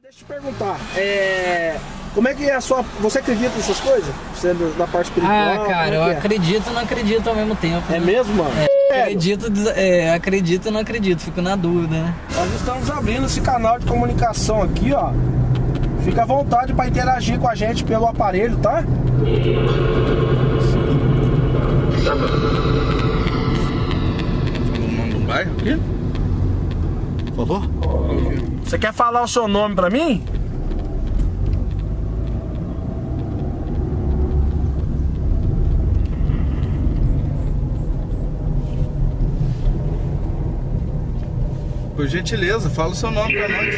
Deixa eu te perguntar, como é que é a sua... Você acredita nessas coisas? Você é da parte espiritual? Ah, cara, eu acredito e não acredito ao mesmo tempo. É mesmo, mano? Acredito e não acredito, fico na dúvida, né? Nós estamos abrindo esse canal de comunicação aqui, ó. Fica à vontade para interagir com a gente pelo aparelho, tá? Falou o nome do bairro aqui? Falou? Você quer falar o seu nome pra mim? Por gentileza, fala o seu nome pra nós.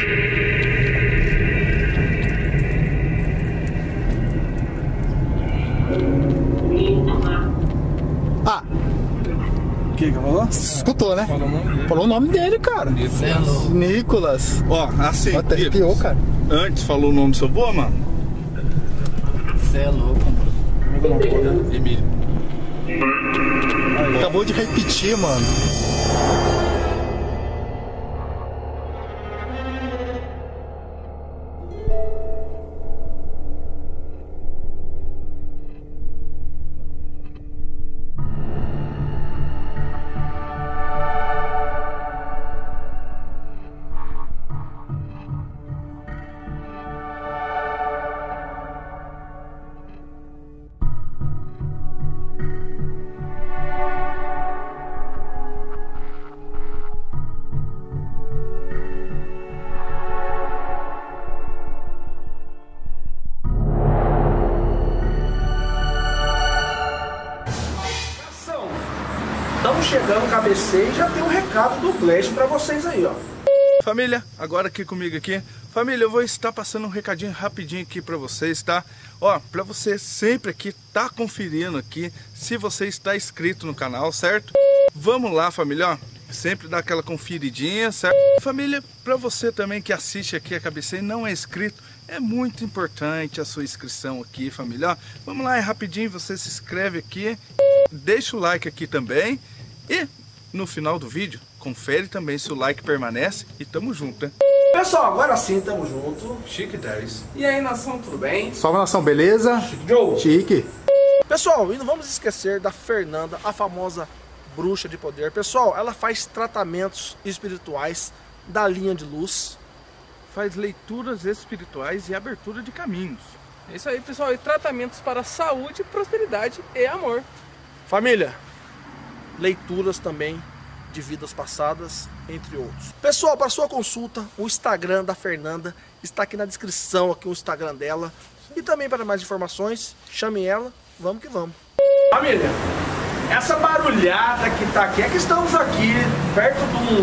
Ah, O que falou? escutou, né? Falou o nome dele, cara. Nicolas. Ó, assim, Até arrepiou, cara. antes falou o nome do seu vô, mano? Você é louco, mano. Emílio. Acabou de repetir, mano. Estamos chegando, cabeceio, e já tem um recado do Gleice pra vocês aí, ó. Família, agora aqui comigo aqui. Família, eu vou estar passando um recadinho rapidinho aqui pra vocês, tá? Ó, pra você sempre aqui tá conferindo aqui se você está inscrito no canal, certo? Vamos lá, família, ó. Sempre dá aquela conferidinha, certo? Família, pra você também que assiste aqui a cabeceira e não é inscrito, é muito importante a sua inscrição aqui, família. Ó, vamos lá, é rapidinho, você se inscreve aqui, deixa o like aqui também e no final do vídeo, confere também se o like permanece e tamo junto, né? Pessoal, agora sim, tamo junto. Chique 10. E aí, nação, tudo bem? Salve, nação, beleza? Joe. Chique. Pessoal, e não vamos esquecer da Fernanda, a famosa bruxa de poder. Pessoal, ela faz tratamentos espirituais da linha de luz. Faz leituras espirituais e abertura de caminhos. É isso aí, pessoal. E tratamentos para saúde, prosperidade e amor. Família, leituras também de vidas passadas, entre outros. Pessoal, para sua consulta, o Instagram da Fernanda está aqui na descrição, aqui o Instagram dela. E também para mais informações, chame ela, vamos que vamos. Família, essa barulhada que tá aqui, é que estamos aqui perto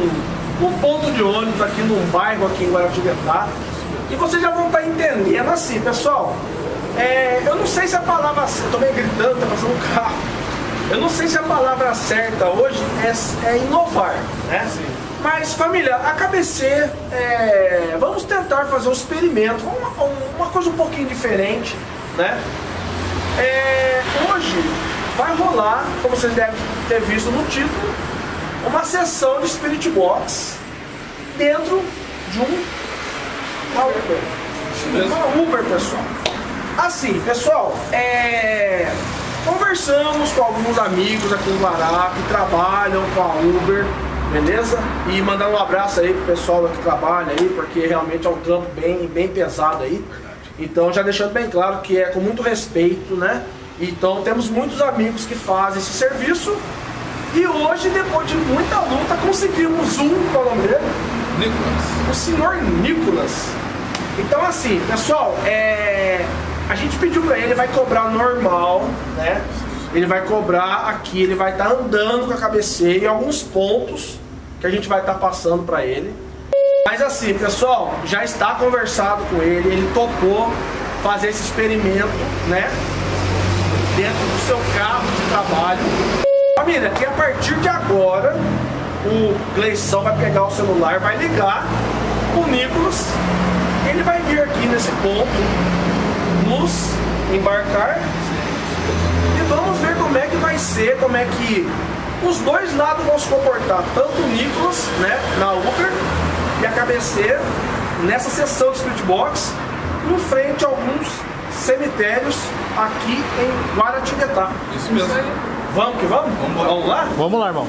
de um ponto de ônibus aqui num bairro aqui em Guaratinguetá. E vocês já vão estar entendendo assim, pessoal. Eu não sei se a palavra... Tô meio gritando, tá passando um carro. Eu não sei se a palavra certa hoje é inovar, né? Sim. Mas, família, a KBC, vamos tentar fazer um experimento, uma coisa um pouquinho diferente, né? Hoje vai rolar, como vocês devem ter visto no título, uma sessão de Spirit Box dentro de uma Uber, pessoal. Assim, pessoal, conversamos com alguns amigos aqui em Guará que trabalham com a Uber, beleza? E mandar um abraço aí pro pessoal que trabalha aí, porque realmente é um trampo bem pesado aí. Então já deixando bem claro que é com muito respeito, né? Então temos muitos amigos que fazem esse serviço. E hoje, depois de muita luta, conseguimos qual é o nome dele? Nicolas. O senhor Nicolas. Então assim, pessoal, a gente pediu pra ele, vai cobrar normal, né? Ele vai cobrar aqui, ele vai estar andando com a cabeceira em alguns pontos que a gente vai estar passando pra ele. Mas assim, pessoal, já está conversado com ele topou fazer esse experimento, né? Dentro do seu carro de trabalho. Família, e a partir de agora, o Gleição vai pegar o celular, vai ligar o Nicolas, ele vai vir aqui nesse ponto, nos embarcar e vamos ver como é que vai ser, como é que os dois lados vão se comportar, tanto o Nicolas, né, na Uber e a cabeceira, nessa sessão de Spirit Box, em frente a alguns cemitérios aqui em Guaratinguetá. Isso mesmo. Vamos que vamos? Vamos lá? Vamos lá, irmão.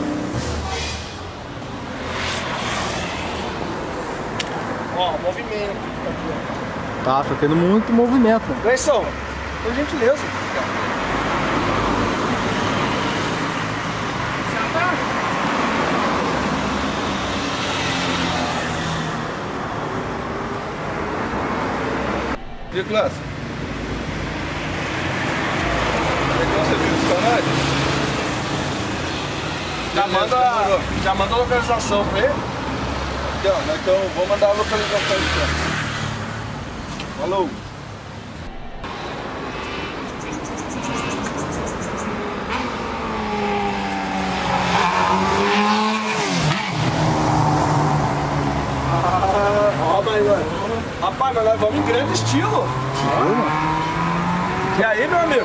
Ó, movimento. Tá tendo muito movimento. Gleison, por gentileza. Nicolas, você viu os canais? Já manda a localização pra ele? Então, vou mandar a localização aqui. Falou! Rapaz, mas nós vamos em grande estilo. E aí, meu amigo?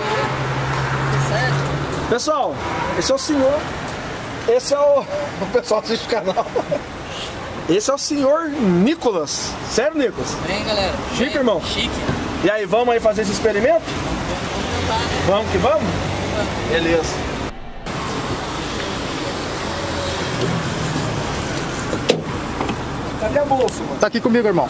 Pessoal, esse é o senhor. Esse é o pessoal assiste o canal. Esse é o senhor Nicolas. Sério, Nicolas? Vem, galera. Chique, Vem. irmão? Chique. E aí, vamos aí fazer esse experimento? Vamos tentar, né? Vamos que vamos? Beleza. Cadê a bolsa, mano? Tá aqui comigo, irmão.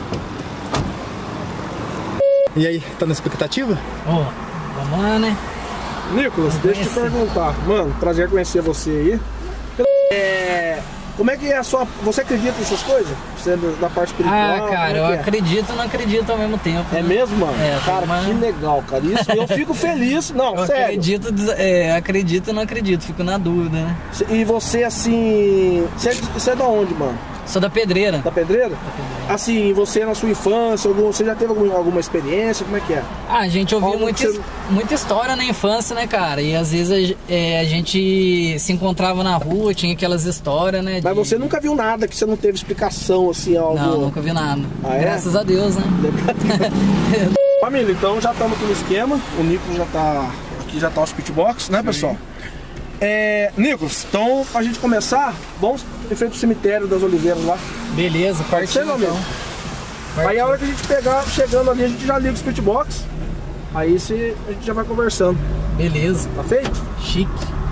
E aí, tá na expectativa? Ó, vamos lá, né? Nicolas, deixa eu te perguntar. Mano, prazer conhecer você aí. Como é que é a sua... Você acredita nessas coisas? Você é da parte espiritual? Ah, cara, eu acredito e não acredito ao mesmo tempo. É né? mesmo, mano? É, cara, mas... que legal, cara. Isso, eu fico feliz. Não, eu sério. acredito e não acredito, fico na dúvida, né? E você, assim... Você é da onde, mano? Sou da Pedreira. Da Pedreira? Assim, você na sua infância, você já teve alguma experiência? Como é que é? Ah, a gente ouvia muita história na infância, né, cara? E às vezes a gente se encontrava na rua, tinha aquelas histórias, né? Mas você nunca viu nada que você não teve explicação, assim, algo... Não, nunca vi nada. Ah, é? Graças a Deus, né? Família, então já estamos aqui no esquema. O Nicolas já tá... Aqui já tá o Speedbox, né, pessoal? Nicolas, então pra gente começar, vamos em frente ao cemitério das Oliveiras lá. Beleza, partiu então. Aí a hora que a gente pegar, chegando ali, a gente já liga o Speedbox. Aí a gente já vai conversando. Beleza. Tá feito? Chique.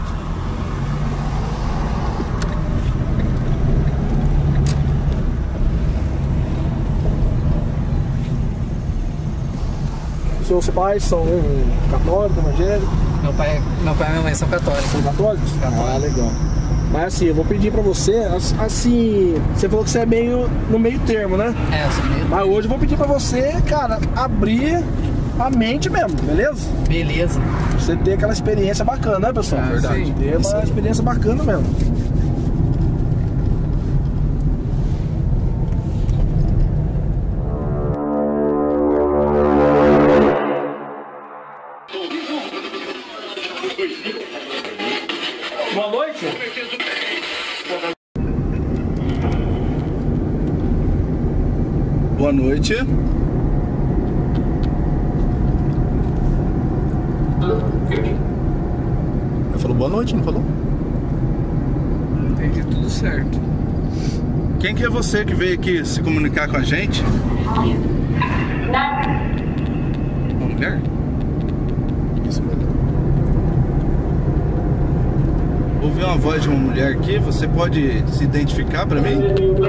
Seus pais são católicos, evangélicos? Meu pai e minha mãe são católicos. São católicos? Ah, legal. Mas assim, eu vou pedir pra você, assim, você falou que você é meio no meio termo, né? É, eu sou meio... Mas hoje eu vou pedir pra você, cara, abrir a mente mesmo, beleza? Beleza. Você ter aquela experiência bacana, né, pessoal? Verdade. Sim. Ter uma experiência bacana mesmo. Boa noite. Boa noite. Ele falou boa noite, não falou? Entendi tudo certo. Quem que é você que veio aqui se comunicar com a gente? Uma mulher? Isso mesmo. Ouvi uma voz de uma mulher aqui, você pode se identificar pra mim?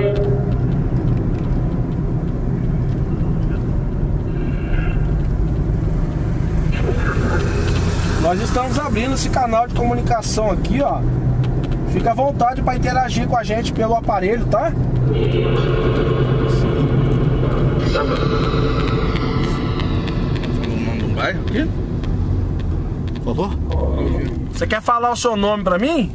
Nós estamos abrindo esse canal de comunicação aqui, ó. Fica à vontade para interagir com a gente pelo aparelho, tá? Falou o nome do bairro aqui? Falou? Você quer falar o seu nome pra mim?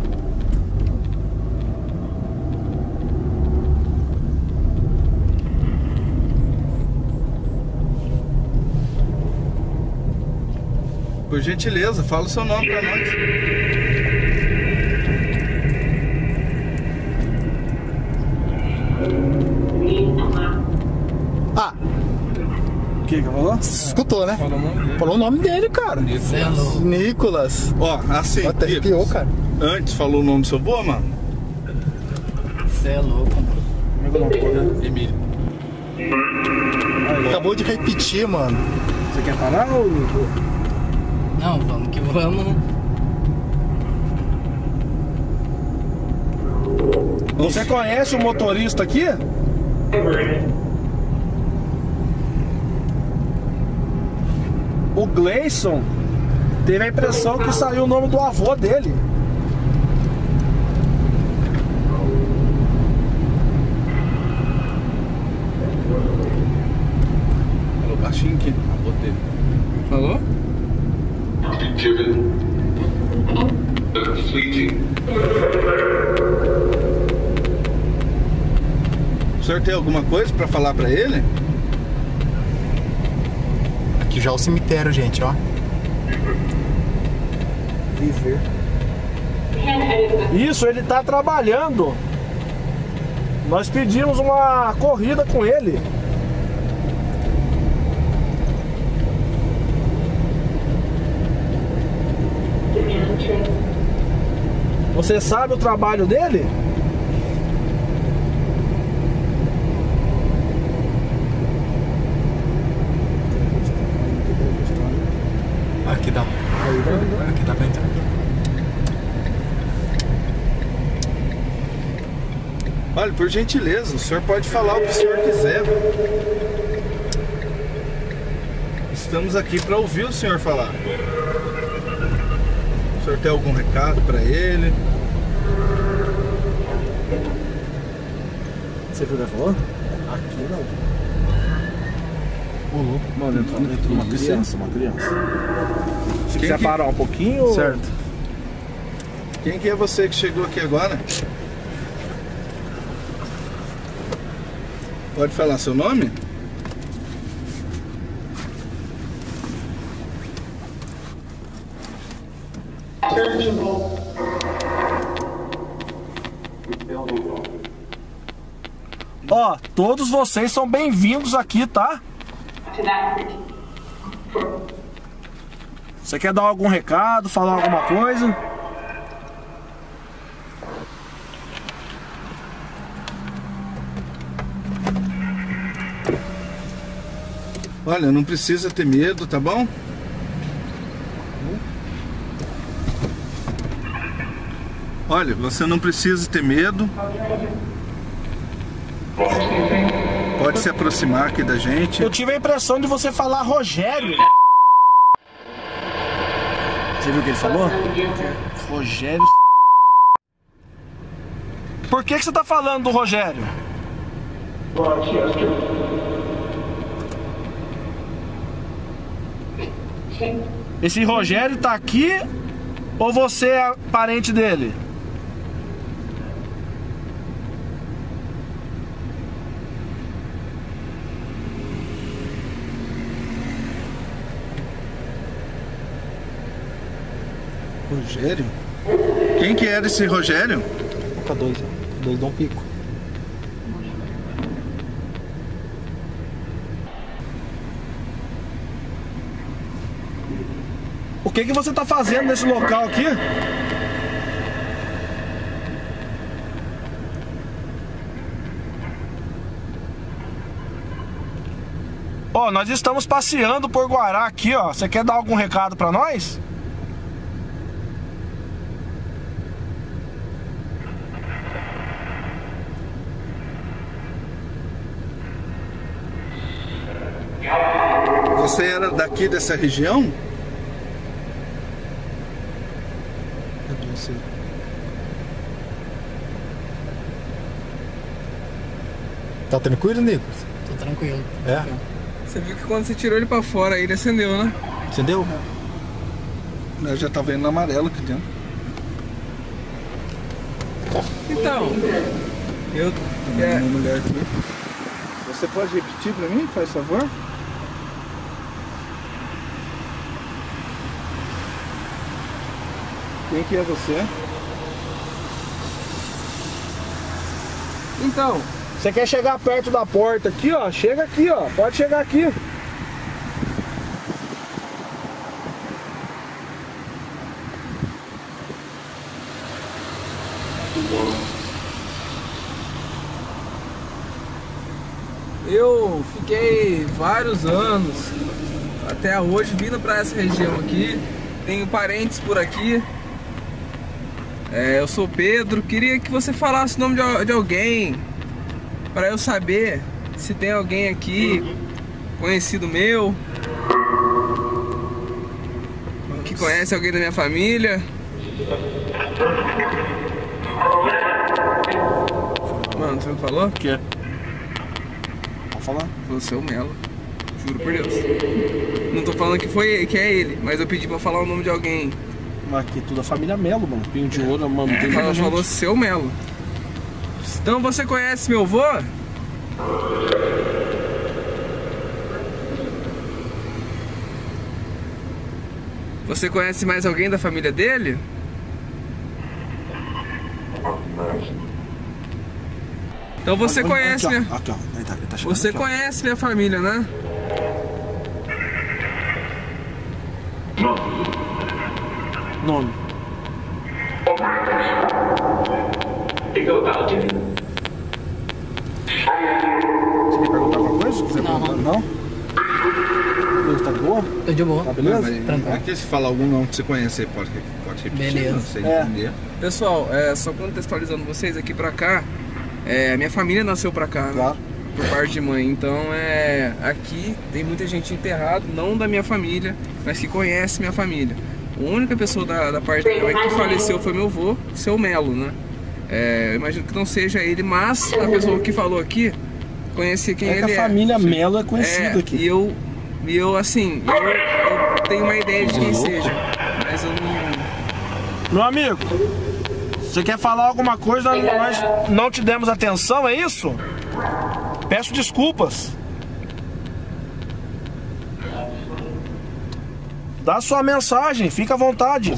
Por gentileza, fala o seu nome pra nós. Ah, O que falou? escutou, né? Falou o nome dele, cara. Nicolas. Ó, assim, Até arrepiou, cara. antes falou o nome do seu vô, mano? Você é louco, mano. Emílio. Acabou de repetir, mano. Você quer parar ou... Não, vamos que vamos, né? Você conhece o motorista aqui? O Gleison teve a impressão que saiu o nome do avô dele. Falou baixinho aqui, avô dele. Falou? O senhor tem alguma coisa pra falar pra ele? Aqui já é o cemitério, gente, ó. Viver. Isso, ele tá trabalhando. Nós pedimos uma corrida com ele. Você sabe o trabalho dele? Aqui dá. Aqui dá pra entrar. Olha, por gentileza, o senhor pode falar o que o senhor quiser. Estamos aqui para ouvir o senhor falar. O senhor tem algum recado para ele? Você viu o que ele falou? Aqui não. Ô, louco. Mano, entrou uma criança, Se quiser parar um pouquinho... Certo. Quem que é você que chegou aqui agora? Pode falar seu nome? Ó, todos vocês são bem-vindos aqui, tá? Você quer dar algum recado, falar alguma coisa? Olha, não precisa ter medo, tá bom? Olha, você não precisa ter medo. Pode se aproximar aqui da gente. Eu tive a impressão de você falar Rogério. Você viu o que ele falou? Rogério. Por que você tá falando do Rogério? Esse Rogério tá aqui ou você é parente dele? Rogério? Quem que era esse Rogério? Boca dois, ó. Dois dão pico. O que você tá fazendo nesse local aqui? Ó, nós estamos passeando por Guará aqui, ó. Você quer dar algum recado pra nós? Você era daqui dessa região? Tá tranquilo, Nicolas? Tô tranquilo. É? Você viu que quando você tirou ele pra fora, ele acendeu, né? Entendeu? Eu já tá vendo amarelo aqui dentro. Então, eu... Uma mulher aqui. Você pode repetir pra mim, faz favor? Quem que é você? Então, Você quer chegar perto da porta aqui, ó? Chega aqui, ó. Pode chegar aqui. eu fiquei vários anos, até hoje, vindo pra essa região aqui. Tenho parentes por aqui. Eu sou Pedro. Queria que você falasse o nome de alguém, para eu saber se tem alguém aqui conhecido meu, que conhece alguém da minha família. Mano, você não falou? O quê? Pode falar? Falou seu Melo. Juro por Deus. Não tô falando que é ele, mas eu pedi pra falar o nome de alguém. Mas aqui tudo a família Melo, mano. Pinho de ouro, mano. Ela falou seu Melo. Então você conhece meu avô? Você conhece mais alguém da família dele? Então você conhece minha... Aqui, ó. Ele tá chegando Você aqui, ó. conhece minha família, né? Nome. Você quer perguntar alguma coisa? Quiser Não. perguntar, não? Beleza, tá de boa? Tô de boa. Tá beleza? Tranquilo. Aqui se falar algum nome que você conhece, você pode repetir. Beleza. Não sei É. entender. Pessoal, só contextualizando vocês aqui pra cá, minha família nasceu pra cá, né? Claro. Por parte de mãe. Então, aqui tem muita gente enterrada, não da minha família, mas que conhece minha família. A única pessoa da parte da minha mãe que faleceu foi meu avô, seu Melo, né? Eu imagino que não seja ele, mas a pessoa que falou aqui conhecia quem É ele que é. a família Melo é conhecida aqui. E eu tenho uma ideia de quem seja, mas eu não... Meu amigo, você quer falar alguma coisa, nós não te demos atenção, é isso? Peço desculpas. Dá sua mensagem, fica à vontade.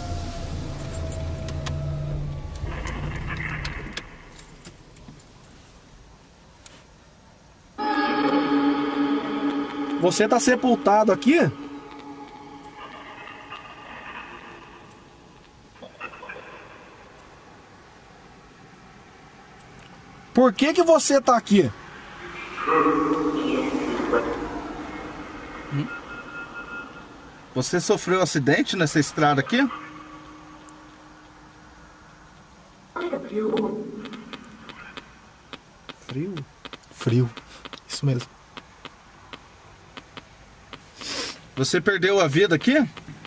Você tá sepultado aqui? Por que você tá aqui? Você sofreu acidente nessa estrada aqui? Frio? Frio, isso mesmo. Você perdeu a vida aqui?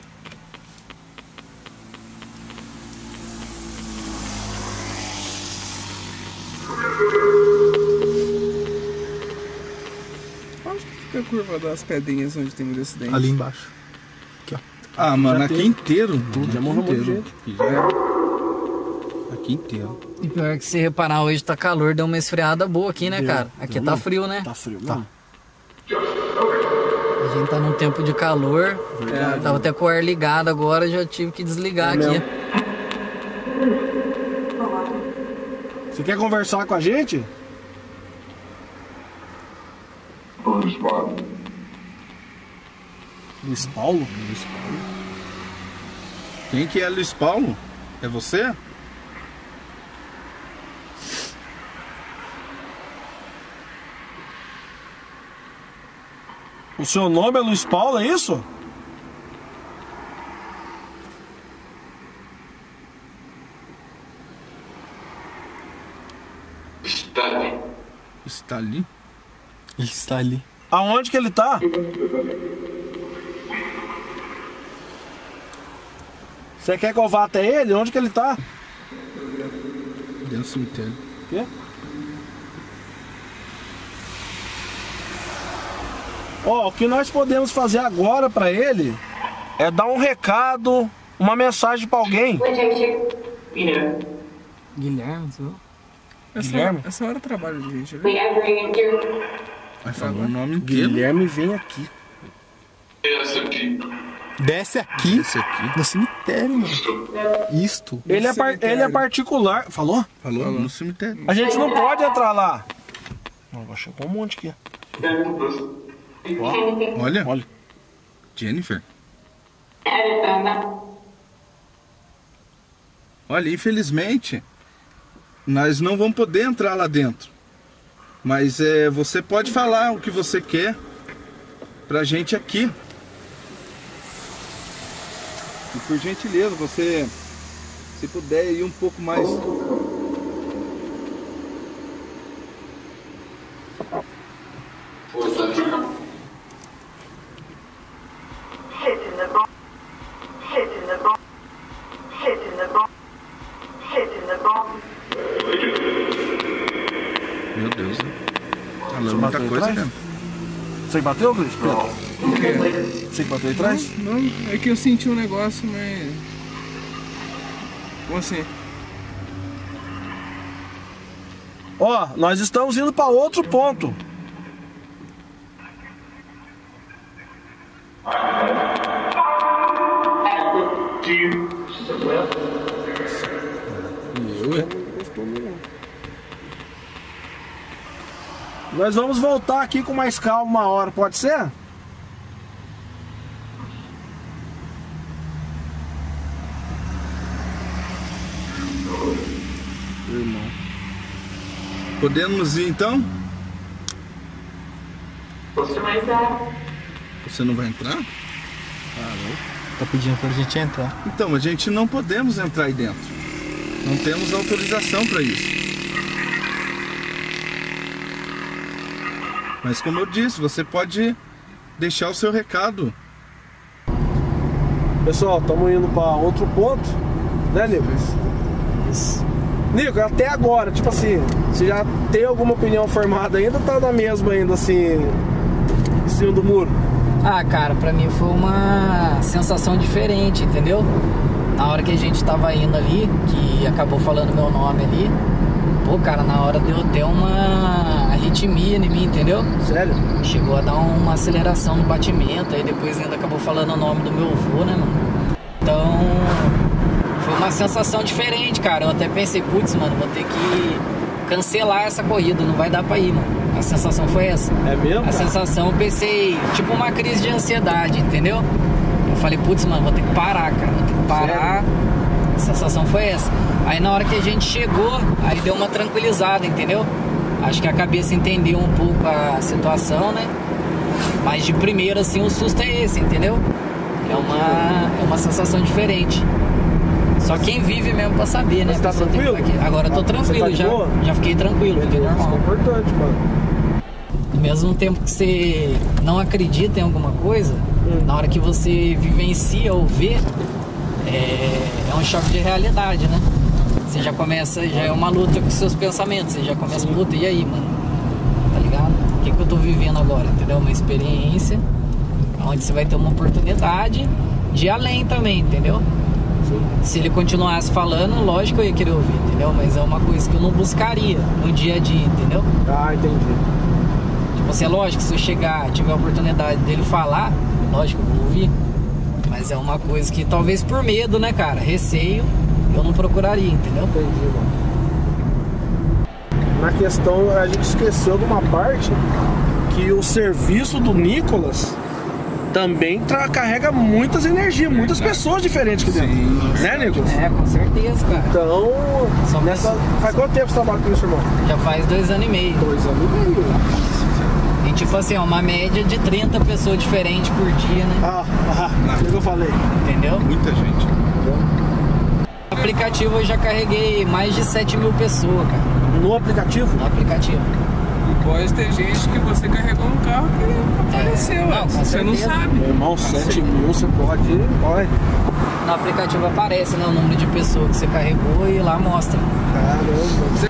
Onde que fica a curva das pedrinhas onde tem muito acidente? Ali embaixo. Aqui, ó. Ah, mano, aqui teve. inteiro. Tudo, já Aqui morreu um monte de inteiro. gente. Aqui já. Aqui inteiro. E pior que se reparar, hoje tá calor, deu uma esfriada boa aqui, né, cara? Aqui tá frio, né? Tá frio, tá. A gente tá num tempo de calor. Tava até com o ar ligado agora, já tive que desligar aqui. Você quer conversar com a gente? Luiz Paulo? Quem que é Luiz Paulo? É você? O seu nome é Luiz Paulo, é isso? Está ali? Ele está ali. Aonde que ele tá? Você quer que eu vá até ele? Onde que ele tá? Dentro do cemitério. O quê? Ó, o que nós podemos fazer agora pra ele é dar um recado, uma mensagem pra alguém. Guilherme, viu? Guilherme? Essa hora trabalho de gente ali. Vai falar o nome inteiro. Guilherme, vem aqui. Desce aqui Esse aqui. no cemitério, mano. Isto. Ele é particular. Falou? Falou no cemitério. A gente não pode entrar lá. Ó, chegou um monte aqui. Olha. Olha. Jennifer. Olha, infelizmente, nós não vamos poder entrar lá dentro. Mas você pode falar o que você quer pra gente aqui. E por gentileza, você, se puder ir um pouco mais... Meu Deus, né? Falando muita coisa, né? Você que bateu, Cris? O quê? Você que bateu aí atrás? Não, é que eu senti um negócio, mas... Como assim? Ó, nós estamos indo para outro ponto. Nós vamos voltar aqui com mais calma uma hora, pode ser? Irmão. Podemos ir então? Você não vai entrar? Tá pedindo pra gente entrar. Então, a gente não podemos entrar aí dentro. Não temos autorização para isso. Mas como eu disse, você pode deixar o seu recado. Pessoal, estamos indo para outro ponto, né, Nicolas? Isso. Nico, até agora, tipo assim, você já tem alguma opinião formada ainda ou tá na mesma ainda, assim, em cima do muro? Ah, cara, pra mim foi uma sensação diferente, entendeu? Na hora que a gente tava indo ali, que acabou falando meu nome ali, pô, cara, na hora deu até uma arritmia em mim, entendeu? Sério? Chegou a dar uma aceleração no batimento, aí depois ainda acabou falando o nome do meu avô, né, mano? Então, foi uma sensação diferente, cara. Eu até pensei, putz, mano, vou ter que cancelar essa corrida, não vai dar pra ir, mano. A sensação foi essa. É mesmo? A sensação, eu pensei, tipo uma crise de ansiedade, entendeu? Eu falei, putz, mano, vou ter que parar, cara, vou ter que parar. Sério? A sensação foi essa. Aí na hora que a gente chegou, aí deu uma tranquilizada, entendeu? Acho que a cabeça entendeu um pouco a situação, né? Mas de primeiro, assim, o susto é esse, entendeu? É uma sensação diferente. Só quem vive mesmo pra saber, né? Você tá tranquilo? Agora eu tô tranquilo, tá já fiquei tranquilo, fiquei normal. Isso é importante, mano. Ao mesmo tempo que você não acredita em alguma coisa, na hora que você vivencia ou vê, é um choque de realidade, né? Você já começa, já é uma luta com seus pensamentos, você já começa, puta, e aí, mano? Tá ligado? O que eu tô vivendo agora, entendeu? Uma experiência onde você vai ter uma oportunidade de ir além também, entendeu? Sim. Se ele continuasse falando, lógico que eu ia querer ouvir, entendeu? Mas é uma coisa que eu não buscaria no dia a dia, entendeu? Ah, entendi. Tipo assim, é lógico, se eu chegar, tiver a oportunidade dele falar, lógico, eu vou ouvir. Mas é uma coisa que talvez por medo, né, cara? Receio, eu não procuraria, entendeu? Entendi, mano. Na questão, a gente esqueceu de uma parte que o serviço do Nicolas também carrega muitas energias, muitas pessoas diferentes aqui dentro. Sim. Né, Nicolas? É, com certeza, cara. Então, Só faz quanto tempo você trabalha com isso, irmão? Já faz 2 anos e meio. 2 anos e meio. E tipo assim, ó, uma média de 30 pessoas diferentes por dia, né? O que eu falei? Entendeu? Muita gente. No aplicativo eu já carreguei mais de 7.000 pessoas, cara. No aplicativo? No aplicativo. E pode ter gente que você carregou um carro que apareceu, Não, com você não certeza. sabe. Meu irmão, 7 mil você pode. No aplicativo aparece, né, o número de pessoas que você carregou e lá mostra. Caramba.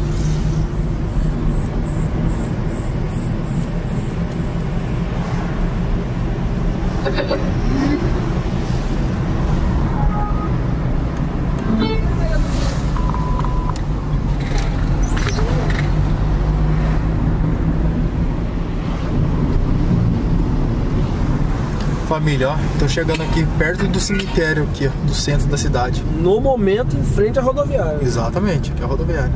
Família, ó, tô chegando aqui perto do cemitério aqui, do centro da cidade. No momento, em frente à rodoviária. Exatamente, aqui é a rodoviária.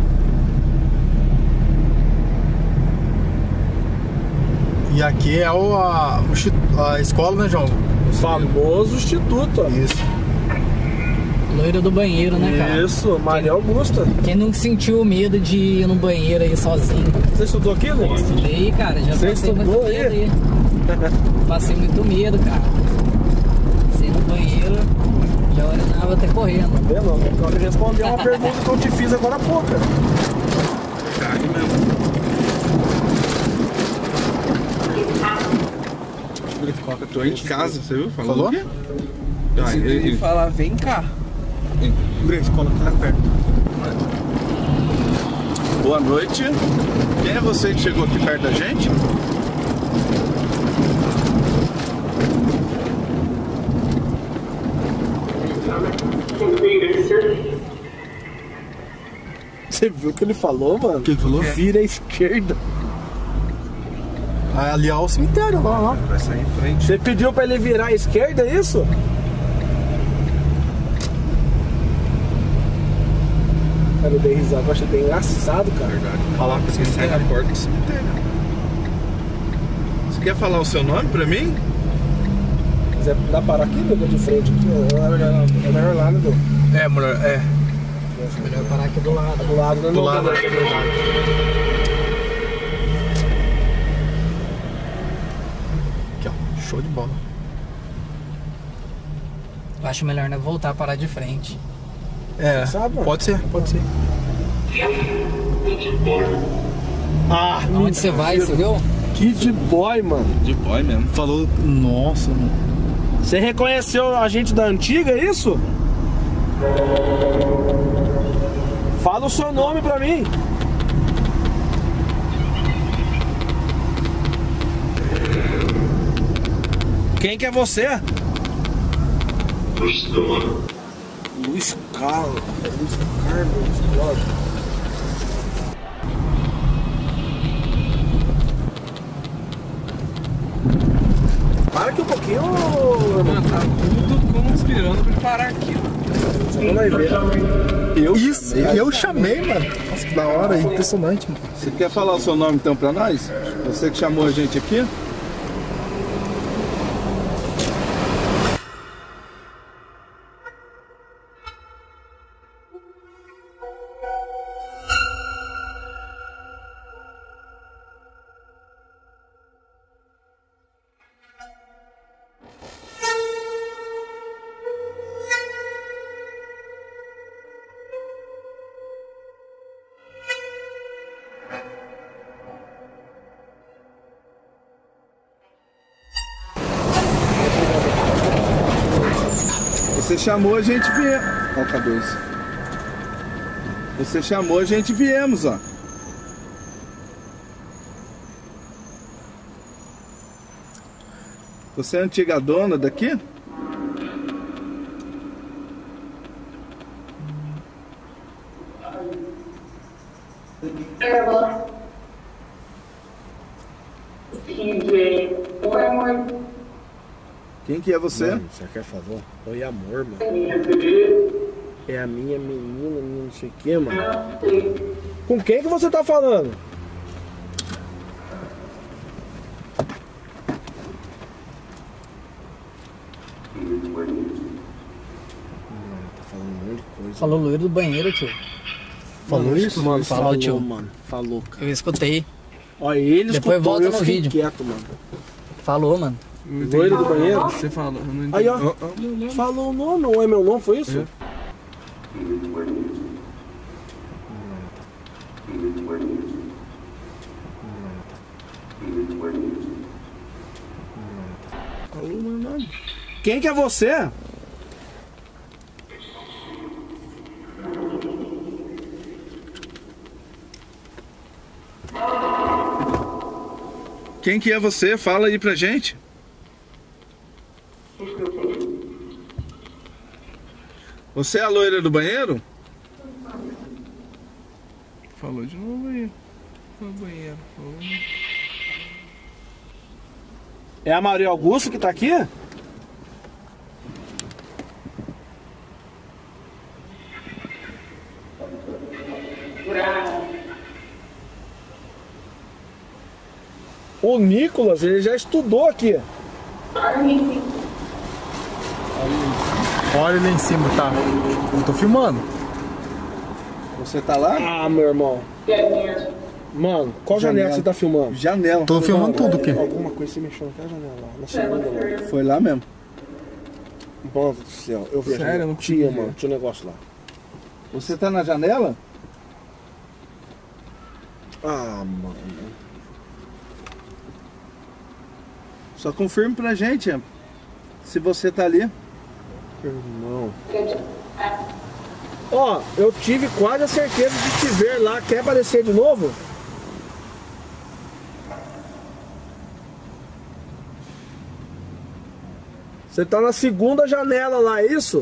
E aqui é a escola, né, João? O famoso instituto, ó. Isso. Loira do banheiro, né, cara? Isso, Maria Augusta. Quem nunca sentiu o medo de ir no banheiro aí sozinho? Você estudou aqui, Lu? Estudei, cara, já Você passei muito estudou medo aí? aí. Passei muito medo, cara. Passei no banheiro, já urinava até correndo. Tá vendo? Eu queria responder uma pergunta que eu te fiz agora há pouco. Verdade mesmo. Eu tô em casa, você viu? Falou? Ah, Ele fala, vem cá. Grace, coloca lá perto. Boa noite. Quem é você que chegou aqui perto da gente? Você viu o que ele falou, mano? O que ele falou? Vira à esquerda. Ah, ali é o cemitério, lá. Vai sair em frente. Você pediu pra ele virar à esquerda, é isso? Cara, eu dei risada, eu achei bem engraçado, cara. Verdade. Falar que você sai na porta do cemitério. Você quer falar o seu nome pra mim? Se quiser dar parar aqui, meu, de frente aqui, é melhor lá, né, Dô? É, mulher, é. Melhor parar aqui do lado. Do lado, né? Do lado, é verdade. Aqui, ó. Show de bola. Eu acho melhor, né, voltar a parar de frente. É, Sabe, mano? pode ser. Ah, Aonde você vai, você viu? Kid Boy, mano. De boy mesmo. Falou, nossa, mano. Você reconheceu a gente da antiga, é isso? Fala o seu nome pra mim. Quem que é você? Luiz Carlos. Luiz Carlos, brother. Para aqui um pouquinho, irmão. Mano, tá tudo conspirando pra ele parar aqui, ó. Você vai ver. Eu chamei, mano. Nossa, que da hora, impressionante, mano. Você quer falar o seu nome então pra nós? Você que chamou a gente aqui? Você chamou, a gente viemos. Ó, o K2. Você chamou, a gente viemos, ó. Você é a antiga dona daqui? Quem que é você? Mano, você quer favor? Oi, amor, mano. É a minha menina, não sei o que, mano. Com quem que você tá falando? Tá falando um monte de coisa. Falou loiro do banheiro, tio. Falou isso, mano? Falou, tio. Mano. Falou, cara. Eu escutei. Olha, ele Depois escutou, volta eu no fiquei vídeo. quieto, mano. Falou, mano. Loiro do banheiro? Você fala, eu não entendi. Aí, ó. Falou o nome, não é meu nome, foi isso? Falou o meu nome. Quem que é você? Quem que é você? Fala aí pra gente. Você é a loira do banheiro? Falou de novo aí. No banheiro. Falou. É a Maria Augusta que tá aqui? O Nicolas, ele já estudou aqui. Olha lá em cima, tá? Eu tô filmando. Você tá lá? Ah, meu irmão. Mano, qual janela que você tá filmando? Janela. Tô filmando tudo aqui. Alguma coisa se mexeu naquela janela lá, na segunda lá. Foi lá mesmo. Mano do céu, eu vi. Sério? Eu não Tinha, consegui mano, tinha um negócio lá. Você tá na janela? Ah, mano. Só confirme pra gente se você tá ali. Irmão. Ó, eu tive quase a certeza de te ver lá. Quer aparecer de novo? Você tá na segunda janela lá, é isso?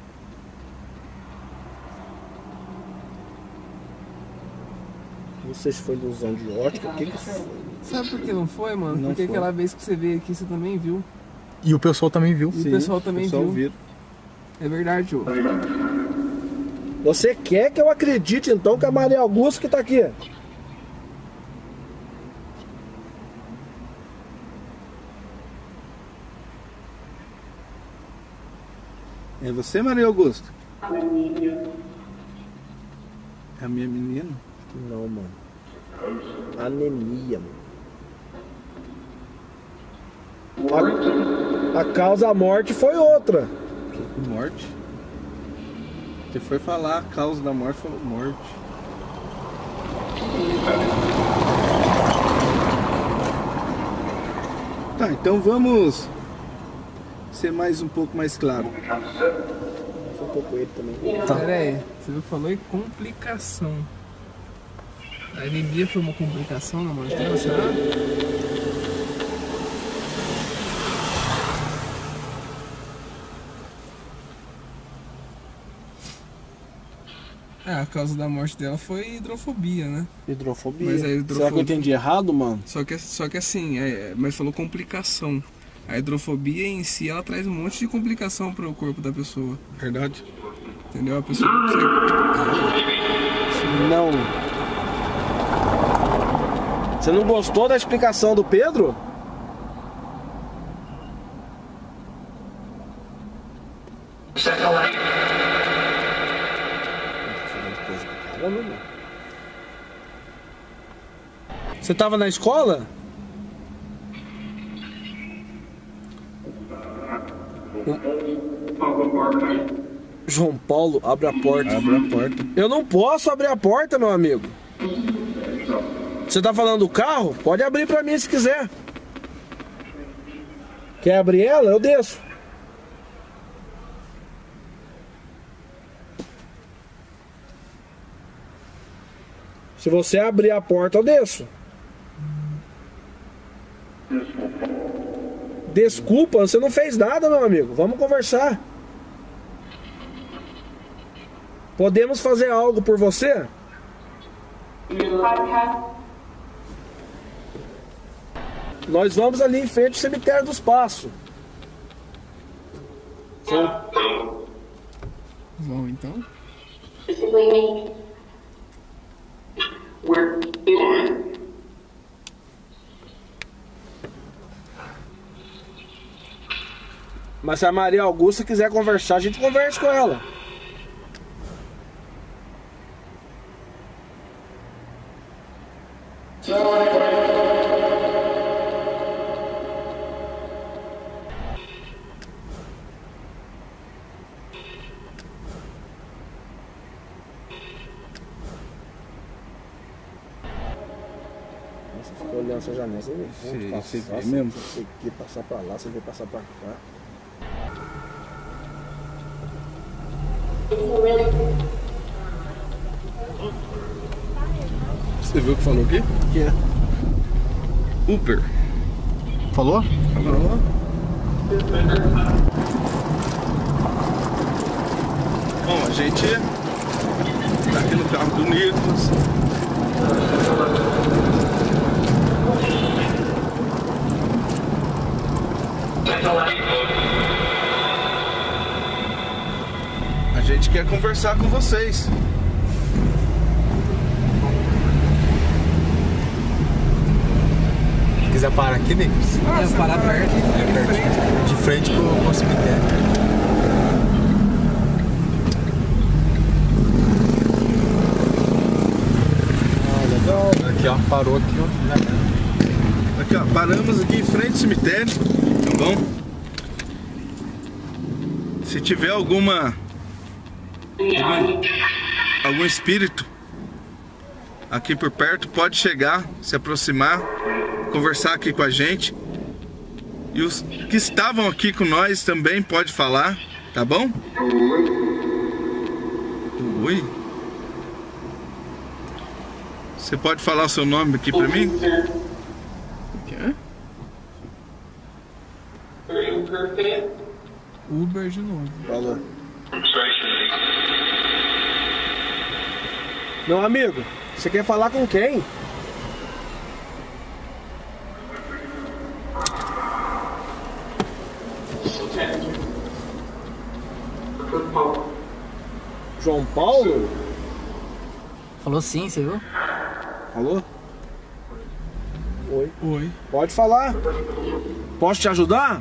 Não sei se foi ilusão de ótica. O que que foi? Sabe por que não foi, mano? Não Porque foi. aquela vez que você veio aqui, você também viu. E o pessoal também viu. E o pessoal também viu. Viu. É verdade, Joe. Você quer que eu acredite então que é a Maria Augusta que tá aqui? É você, Maria Augusta? É a minha menina? Não, mano. Anemia, mano. A causa da morte foi outra. Morte? Você foi falar a causa da morte, falou morte. Tá, então vamos ser um pouco mais claro. Foi um pouco ele também. Pera aí, você falou em complicação. A anemia foi uma complicação na morte dela, será? A causa da morte dela foi hidrofobia, né? Hidrofobia. Mas a Será hidrofobia... que eu entendi errado, mano? Só que assim, mas falou complicação. A hidrofobia em si, ela traz um monte de complicação para o corpo da pessoa. Verdade? Entendeu? A pessoa não consegue... Não. Você não gostou da explicação do Pedro? Você tava na escola? João Paulo, abre a porta. Abre a porta. Eu não posso abrir a porta, meu amigo. Você tá falando do carro? Pode abrir pra mim se quiser. Quer abrir ela? Eu desço. Se você abrir a porta, eu desço. Desculpa, você não fez nada, meu amigo. Vamos conversar. Podemos fazer algo por você? Nós vamos ali em frente ao cemitério dos Passos. Bom, então... Mas se a Maria Augusta quiser conversar, a gente conversa com ela. Você ficou olhando essa janela, você vê. Você vê mesmo? Você quer passar pra lá, você vê passar pra cá. Você viu o que falou aqui? O que é? Uber. Falou? Falou? Bom, a gente tá aqui no carro do Nicolas. A gente quer conversar com vocês. Se quiser parar aqui, Nicolas? Parar perto. De frente pro cemitério. Aqui, ó. Parou aqui, ó. Aqui, ó. Paramos aqui em frente ao cemitério, tá bom? Se tiver algum espírito aqui por perto, pode chegar, se aproximar, conversar aqui com a gente. E os que estavam aqui com nós também pode falar, tá bom? Oi. Você pode falar o seu nome aqui pra mim? O quê? Uber de novo. Falou. Meu amigo, você quer falar com quem? João Paulo? Falou sim, você viu? Falou? Oi. Oi. Pode falar. Posso te ajudar?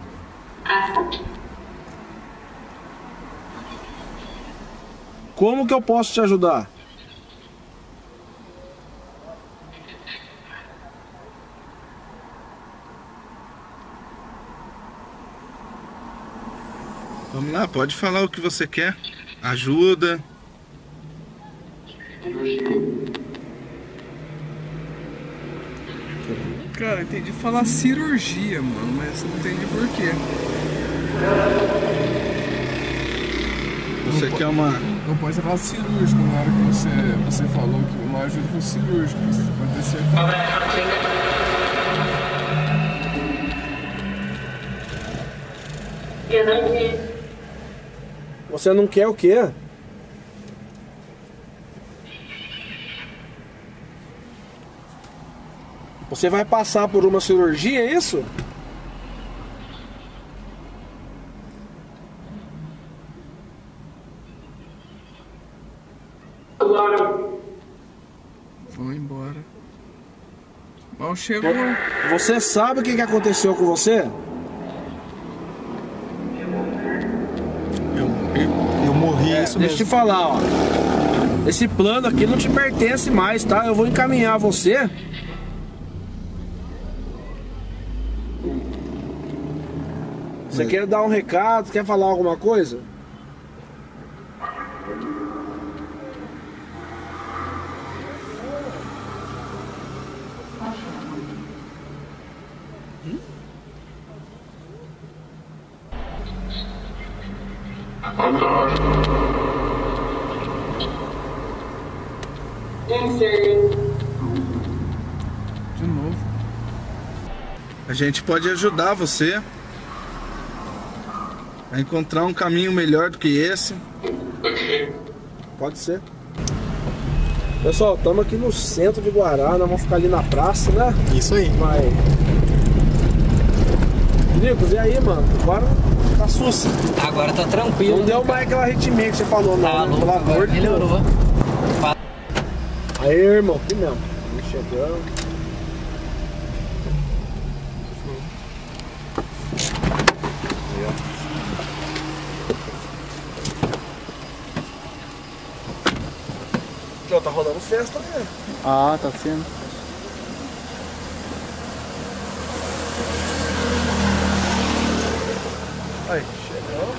Como que eu posso te ajudar? Vamos lá, pode falar o que você quer. Ajuda. Cara, entendi falar cirurgia, mano, mas não entendi por quê. Você quer uma... Não pode falar cirúrgico na hora que você falou que uma ajuda com cirúrgico. Isso pode ser. Você não quer o quê? Você vai passar por uma cirurgia, é isso? Vou embora. Mal chegou. Você sabe o que aconteceu com você? Eu morri, isso Deixa eu te falar, ó. Esse plano aqui não te pertence mais, tá? Eu vou encaminhar você. Você quer dar um recado? Quer falar alguma coisa? De novo. A gente pode ajudar você a encontrar um caminho melhor do que esse. Pode ser. Pessoal, estamos aqui no centro de Guará. Nós vamos ficar ali na praça, né? Isso aí. Vai. Nicos, e aí, mano? Agora tá sussa. Agora tá tranquilo. Não deu mais aquela arritmia que você falou, não. Tá né? louco, agora melhorou. Aí, irmão, aqui mesmo. Chegando. Já tá rolando festa, né? Ah, tá sendo. Aí, chegamos.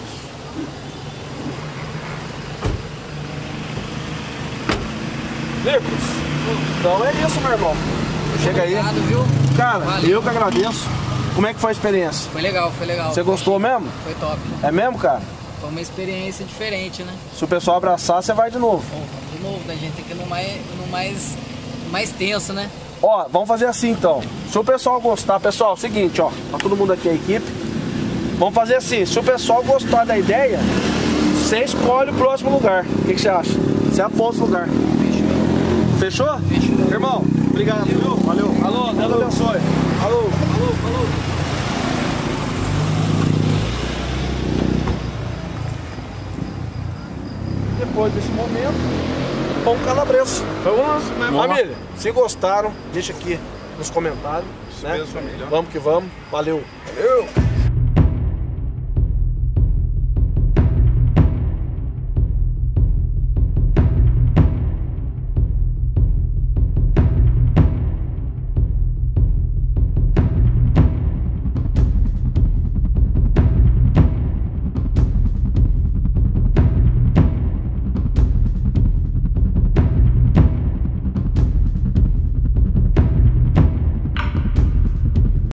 Nicos, então é isso, meu irmão. Chega aí. Obrigado, viu? Cara, Valeu. eu que agradeço. Como é que foi a experiência? Foi legal, foi legal. Você gostou mesmo? Foi top. É mesmo, cara? Foi uma experiência diferente, né? Se o pessoal abraçar, você vai de novo. Bom, vamos de novo, da gente tem que ir no mais tenso, né? Ó, vamos fazer assim então. Se o pessoal gostar, pessoal, é o seguinte, ó. Tá todo mundo aqui, a equipe. Vamos fazer assim, se o pessoal gostar da ideia, você escolhe o próximo lugar. O que você acha? Você aponta o lugar. Fechou? Fechou. Irmão, obrigado, viu? Valeu. Alô, Deus abençoe. Alô. Falou. Depois desse momento, pão calabreso. Vamos, né, família? Se gostaram, deixa aqui nos comentários, né? Mesmo, família. Vamos que vamos. Valeu. Valeu.